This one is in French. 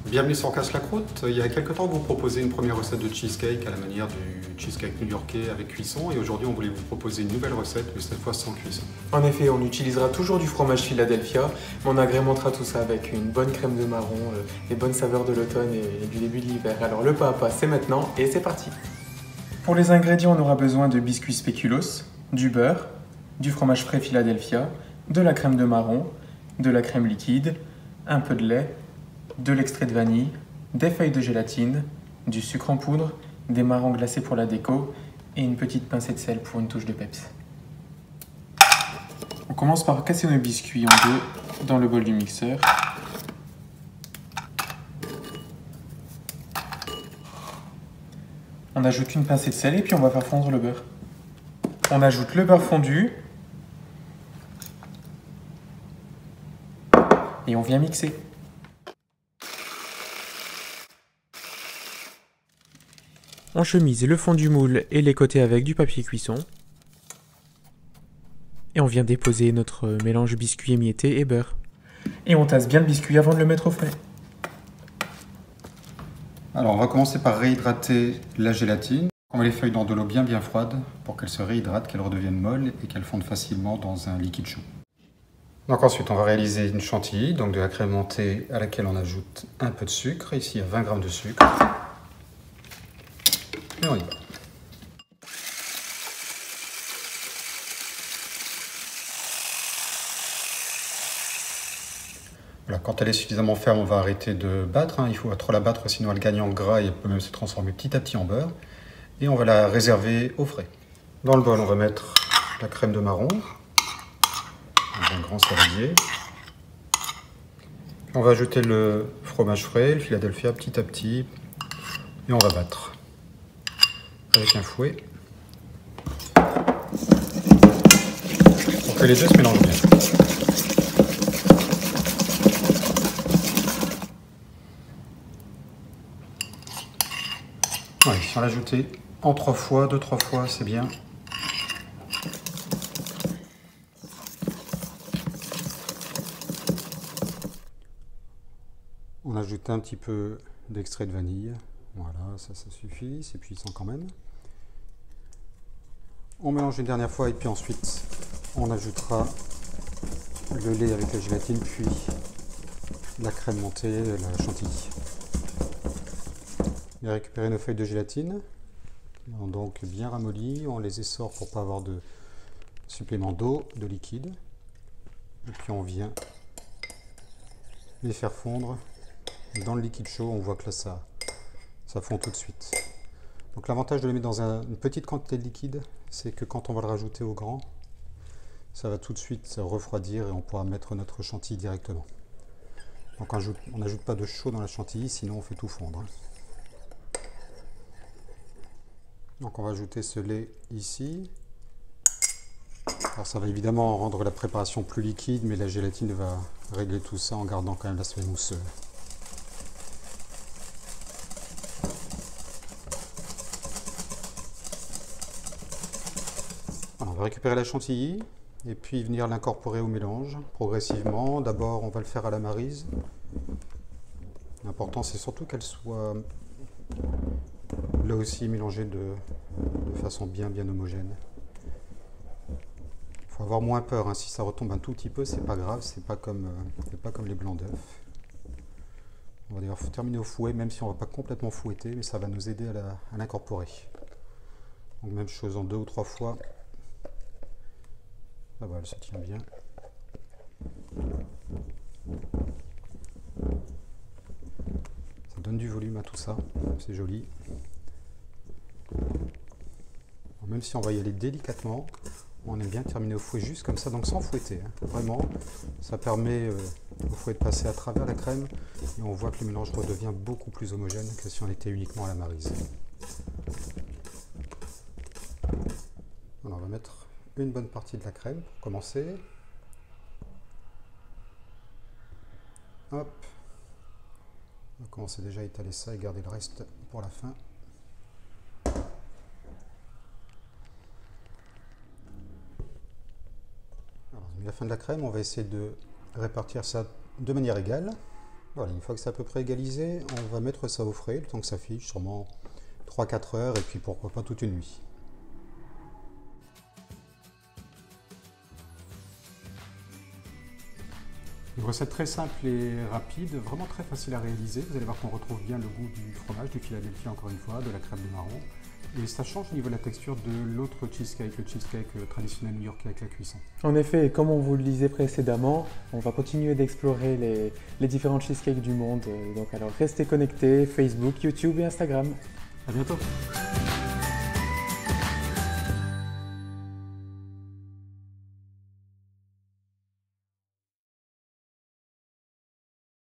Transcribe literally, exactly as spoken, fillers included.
Bienvenue sur Casse la Croûte. Il y a quelques temps, vous proposez une première recette de cheesecake à la manière du cheesecake new-yorkais avec cuisson. Et aujourd'hui, on voulait vous proposer une nouvelle recette, mais cette fois sans cuisson. En effet, on utilisera toujours du fromage Philadelphia, mais on agrémentera tout ça avec une bonne crème de marron, euh, les bonnes saveurs de l'automne et, et du début de l'hiver. Alors le pas à pas, c'est maintenant et c'est parti. Pour les ingrédients, on aura besoin de biscuits spéculoos, du beurre, du fromage frais Philadelphia, de la crème de marron, de la crème liquide, un peu de lait, de l'extrait de vanille, des feuilles de gélatine, du sucre en poudre, des marrons glacés pour la déco et une petite pincée de sel pour une touche de peps. On commence par casser nos biscuits en deux dans le bol du mixeur. On ajoute une pincée de sel et puis on va faire fondre le beurre. On ajoute le beurre fondu et on vient mixer. On chemise le fond du moule et les côtés avec du papier cuisson. Et on vient déposer notre mélange biscuit émietté et beurre. Et on tasse bien le biscuit avant de le mettre au frais. Alors, on va commencer par réhydrater la gélatine. On met les feuilles dans de l'eau bien bien froide pour qu'elles se réhydratent, qu'elles redeviennent molles et qu'elles fondent facilement dans un liquide chaud. Donc ensuite, on va réaliser une chantilly, donc de la crème montée à laquelle on ajoute un peu de sucre. Ici, il y a vingt grammes de sucre. Et on y va. Voilà, quand elle est suffisamment ferme, on va arrêter de battre. Hein. Il faut trop la battre, sinon elle gagne en gras et elle peut même se transformer petit à petit en beurre. Et on va la réserver au frais. Dans le bol, on va mettre la crème de marron, dans un grand saladier. On va ajouter le fromage frais, le Philadelphia, petit à petit. Et on va battre avec un fouet pour que les deux se mélangent bien. Ouais, si on l'ajouter en trois fois, deux, trois fois, c'est bien. On ajoute un petit peu d'extrait de vanille. Voilà, ça, ça suffit, c'est puissant quand même. On mélange une dernière fois et puis ensuite on ajoutera le lait avec la gélatine, puis la crème montée, la chantilly. On a récupéré nos feuilles de gélatine, donc bien ramollies, on les essore pour ne pas avoir de supplément d'eau, de liquide. Et puis on vient les faire fondre dans le liquide chaud, on voit que là ça, ça fond tout de suite. Donc l'avantage de les mettre dans un, une petite quantité de liquide, c'est que quand on va le rajouter au grand, ça va tout de suite se refroidir et on pourra mettre notre chantilly directement. Donc on n'ajoute pas de chaud dans la chantilly, sinon on fait tout fondre. Donc on va ajouter ce lait ici. Alors ça va évidemment rendre la préparation plus liquide, mais la gélatine va régler tout ça en gardant quand même l'aspect mousseux. On va récupérer la chantilly et puis venir l'incorporer au mélange progressivement. D'abord, on va le faire à la maryse. L'important, c'est surtout qu'elle soit là aussi mélangée de, de façon bien bien homogène. Il faut avoir moins peur. Hein. Si ça retombe un tout petit peu, c'est pas grave. C'est pas comme, euh, c'est pas comme les blancs d'œufs. On va d'ailleurs terminer au fouet, même si on ne va pas complètement fouetter, mais ça va nous aider à l'incorporer. Donc même chose en deux ou trois fois. Ah bah, elle se tient bien. Ça donne du volume à tout ça, c'est joli. Alors, même si on va y aller délicatement, on aime bien terminer au fouet juste comme ça, donc sans fouetter. Hein. Vraiment, ça permet euh, au fouet de passer à travers la crème et on voit que le mélange redevient beaucoup plus homogène que si on était uniquement à la maryse. Alors, on va mettre une bonne partie de la crème pour commencer. Hop. On va commencer déjà à étaler ça et garder le reste pour la fin. Alors, à la fin de la crème, on va essayer de répartir ça de manière égale. Voilà, une fois que c'est à peu près égalisé, on va mettre ça au frais, le temps que ça fiche, sûrement trois à quatre heures, et puis pourquoi pas toute une nuit. Une recette très simple et rapide, vraiment très facile à réaliser. Vous allez voir qu'on retrouve bien le goût du fromage, du Philadelphia encore une fois, de la crème de marron. Et ça change au niveau de la texture de l'autre cheesecake, le cheesecake traditionnel new-yorkais avec la cuisson. En effet, comme on vous le disait précédemment, on va continuer d'explorer les, les différents cheesecakes du monde. Donc alors restez connectés, Facebook, YouTube et Instagram. À bientôt.